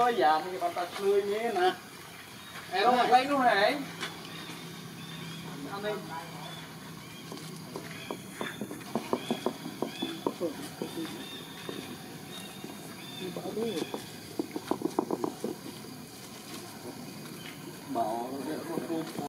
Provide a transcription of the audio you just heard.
ơi dạ thì con ta khơi nhé nè em đâu mà lấy nó hả anh đi bảo